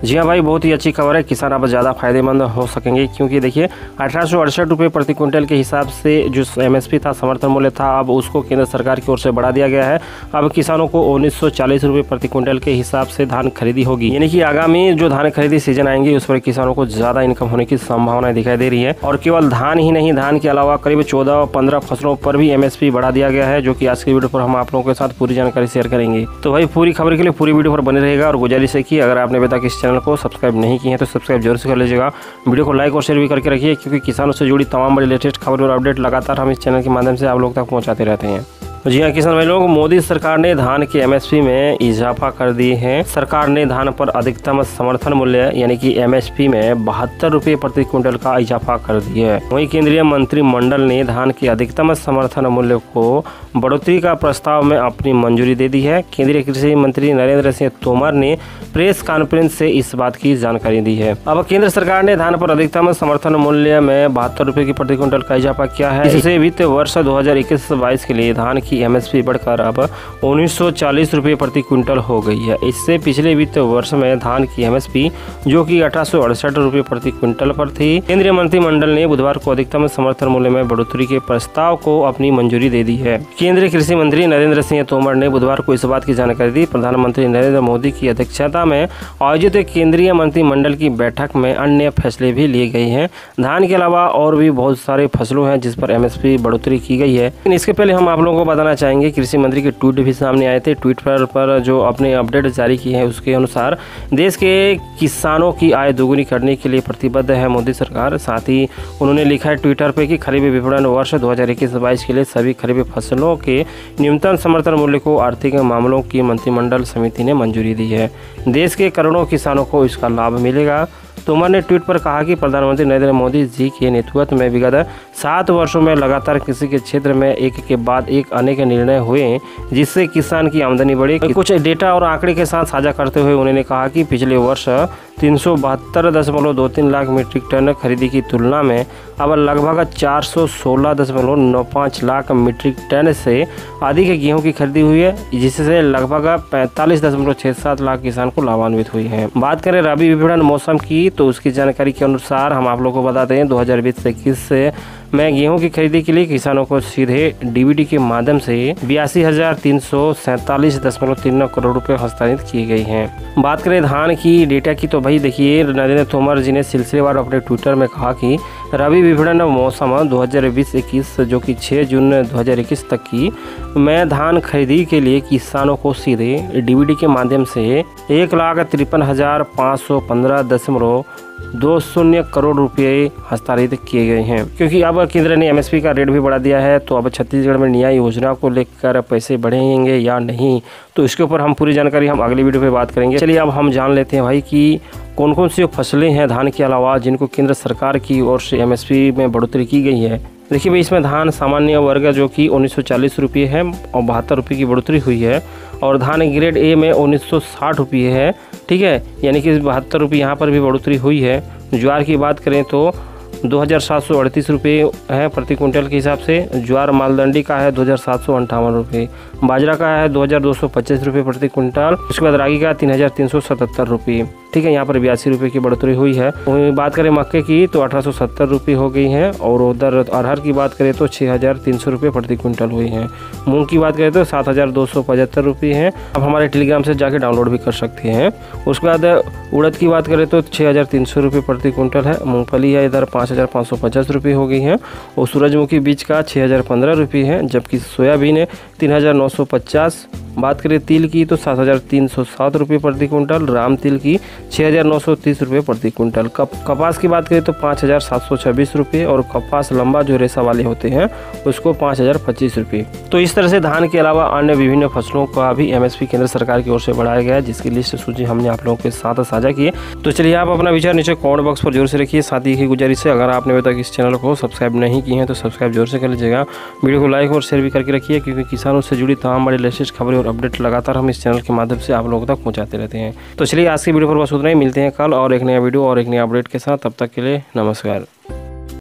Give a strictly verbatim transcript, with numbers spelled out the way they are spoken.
जी हाँ भाई, बहुत ही अच्छी खबर है। किसान अब ज़्यादा फायदेमंद हो सकेंगे, क्योंकि देखिए अठारह सौ अड़सठ रुपये प्रति क्विंटल के हिसाब से जो एमएसपी था, समर्थन मूल्य था, अब उसको केंद्र सरकार की ओर से बढ़ा दिया गया है। अब किसानों को उन्नीस सौ चालीस रुपये प्रति क्विंटल के हिसाब से धान खरीदी होगी। यानी कि आगामी जो धान खरीदी सीजन आएंगे उस पर किसानों को ज़्यादा इनकम होने की संभावनाएं दिखाई दे रही है। और केवल धान ही नहीं, धान के अलावा करीब चौदह पंद्रह फसलों पर भी एमएसपी बढ़ा दिया गया है, जो कि आज की वीडियो पर हम आप लोगों के साथ पूरी जानकारी शेयर करेंगे। तो भाई पूरी खबर के लिए पूरी वीडियो पर बने रहेगा। और गुजारिश है कि अगर आपने अभी तक इस चैनल को सब्सक्राइब नहीं किए हैं तो सब्सक्राइब जरूर से कर लीजिएगा। वीडियो को लाइक और शेयर भी करके रखिए, क्योंकि किसानों से जुड़ी तमाम बड़ी लेटेस्ट खबर और अपडेट लगातार हम इस चैनल के माध्यम से आप लोग तक पहुंचाते रहते हैं। जी हाँ किसान भाई लोग, मोदी सरकार ने धान के एमएसपी में इजाफा कर दिए हैं। सरकार ने धान पर अधिकतम समर्थन मूल्य यानी कि एमएसपी में बहत्तर रुपये प्रति क्विंटल का इजाफा कर दिया है। वहीं केंद्रीय मंत्रिमंडल ने धान के अधिकतम समर्थन मूल्य को बढ़ोतरी का प्रस्ताव में अपनी मंजूरी दे दी है। केंद्रीय कृषि मंत्री नरेंद्र सिंह तोमर ने प्रेस कॉन्फ्रेंस से इस बात की जानकारी दी है। अब केंद्र सरकार ने धान पर अधिकतम समर्थन मूल्य में बहत्तर रुपये की प्रति क्विंटल का इजाफा किया है। इससे वित्त वर्ष दो हजार इक्कीस बाईस के लिए धान की एमएसपी बढ़कर अब उन्नीस सौ चालीस रुपये प्रति क्विंटल हो गई है। इससे पिछले वित्त वर्ष में धान की एमएसपी जो कि अठारह सौ अड़सठ रुपये प्रति क्विंटल पर थी। केंद्रीय मंत्रिमंडल ने बुधवार को अधिकतम समर्थन मूल्य में बढ़ोतरी के प्रस्ताव को अपनी मंजूरी दे दी है। केंद्रीय कृषि मंत्री नरेंद्र सिंह तोमर ने बुधवार को इस बात की जानकारी दी। प्रधानमंत्री नरेंद्र मोदी की अध्यक्षता में आयोजित केंद्रीय मंत्रिमंडल की बैठक में अन्य फैसले भी लिए गए हैं। धान के अलावा और भी बहुत सारे फसलों हैं जिस पर एमएसपी बढ़ोतरी की गई है। लेकिन इसके पहले हम आप लोगों को बताना चाहेंगे, कृषि मंत्री के ट्वीट भी सामने आए थे। ट्वीट पर, पर जो अपने अपडेट जारी की है उसके अनुसार देश के किसानों की आय दोगुनी करने के लिए प्रतिबद्ध है मोदी सरकार। साथ ही उन्होंने लिखा है ट्विटर पे कि खरीफ विपणन वर्ष दो हजार इक्कीस बाईस के लिए सभी खरीफ फसलों के न्यूनतम समर्थन मूल्य को आर्थिक मामलों की मंत्रिमंडल समिति ने मंजूरी दी है। देश के करोड़ों किसानों को इसका लाभ मिलेगा। तोमर ने ट्वीट पर कहा कि प्रधानमंत्री नरेंद्र मोदी जी के नेतृत्व में विगत सात वर्षों में लगातार कृषि के क्षेत्र में एक के बाद एक अनेक निर्णय हुए, जिससे किसान की आमदनी बढ़ी। कुछ डेटा और आंकड़े के साथ साझा करते हुए उन्होंने कहा कि पिछले वर्ष तीन सौ बहत्तर दशमलव दो तीन लाख मीट्रिक टन खरीदी की तुलना में अब लगभग चार सौ सोलह दशमलव नौ पाँच लाख मीट्रिक टन से अधिक गेहूं की खरीदी हुई है, जिससे लगभग पैंतालीस दशमलव छः सात लाख किसान को लाभान्वित हुई है। बात करें रबी विपणन मौसम की, तो उसकी जानकारी के अनुसार हम आप लोगों को बताते हैं दो हजार बीस से इक्कीस से में गेहूं की खरीदी के लिए किसानों को सीधे डीबीटी के माध्यम से बयासी हजार तीन सौ सैंतालीस दशमलव तीन नौ करोड़ रुपए हस्तांतरित किए गए हैं। बात करें धान की डेटा की, तो भाई देखिए नरेंद्र तोमर जी ने सिलसिलेवार अपने ट्विटर में कहा कि रबी विपणन मौसम दो हजार बीस इक्कीस जो कि छह जून दो हजार इक्कीस तक की में धान खरीदी के लिए किसानों को सीधे डीबीटी के माध्यम से एक लाख तिरपन हजार पाँच सौ पंद्रह दशमलव दो शून्य करोड़ रुपए हस्तांतरित किए गए हैं। क्योंकि अब केंद्र ने एमएसपी का रेट भी बढ़ा दिया है, तो अब छत्तीसगढ़ में न्याय योजना को लेकर पैसे बढ़ेंगे या नहीं, तो इसके ऊपर हम पूरी जानकारी हम अगली वीडियो पे बात करेंगे। चलिए अब हम जान लेते हैं भाई कि कौन कौन सी फसलें हैं धान के अलावा जिनको केंद्र सरकार की ओर से एमएसपी में बढ़ोतरी की गई है। देखिए भाई, इसमें धान सामान्य वर्ग जो कि उन्नीस सौ चालीस रुपये है और बहत्तर रुपये की बढ़ोतरी हुई है। और धान ग्रेड ए में उन्नीस सौ साठ रुपये है, ठीक है, यानी कि बहत्तर रुपये यहाँ पर भी बढ़ोतरी हुई है। ज्वार की बात करें तो दो हज़ार सात सौ अड़तीस रुपये है प्रति क्विंटल के हिसाब से। ज्वार मालदंडी का है दो हज़ार सात सौ अंठावन रुपये। बाजरा का है दो हज़ार दो सौ पच्चीस रुपये प्रति क्विंटल। उसके बाद रागी का तीन हज़ार तीन सौ सतहत्तर रुपये, ठीक है, यहाँ पर बयासी रुपये की बढ़ोतरी हुई है। वहीं बात करें मक्के की तो अठारह सौ सत्तर रुपये हो गई है। और उधर अरहर की बात करें तो छः हज़ार तीन सौ रुपये प्रति क्विंटल हुई है। मूंग की बात करें तो सात हज़ार दो सौ पचहत्तर रुपये है। अब हमारे टेलीग्राम से जाके डाउनलोड भी कर सकते हैं। उसके बाद उड़द की बात करें तो छः हज़ार तीन सौ रुपये प्रति क्विंटल है। मूँगफली है इधर पाँच हज़ार पाँच सौ पचास रुपये हो गई है। और सूरजमुखी बीज का छः हज़ार पंद्रह रुपये है, जबकि सोयाबीन है तीन हज़ार नौ सौ पचास। बात करें तिल की तो सात हज़ार तीन सौ सात रुपये प्रति क्विंटल। राम तिल की छः हज़ार नौ सौ तीस रुपये प्रति क्विंटल। कप कपास की बात करें तो पाँच हज़ार सात सौ छब्बीस रुपये। और कपास लंबा जो रेशा वाले होते हैं उसको पाँच हज़ार पच्चीस रुपये। तो इस तरह से धान के अलावा अन्य विभिन्न फसलों का भी एमएसपी केंद्र सरकार की ओर से बढ़ाया गया है, जिसकी लिस्ट सूची हमने आप लोगों के साथ साझा की है। तो चलिए आप अपना विचार नीचे कमेंट बॉक्स पर जोर से रखिए। साथ ही की गुजारिश है, अगर आपने अभी तक इस चैनल को सब्सक्राइब नहीं किए हैं तो सब्सक्राइब जोर से कर लीजिएगा। वीडियो को लाइक और शेयर भी करके रखिए, क्योंकि किसानों से जुड़ी तमाम बड़ी लेटेस्ट खबरें और अपडेट लगातार हम इस चैनल के माध्यम से आप लोगों तक पहुंचाते रहते हैं। तो चलिए आज की वीडियो पर बस उतना ही। मिलते हैं कल और एक नया वीडियो और एक नया अपडेट के साथ। तब तक के लिए नमस्कार।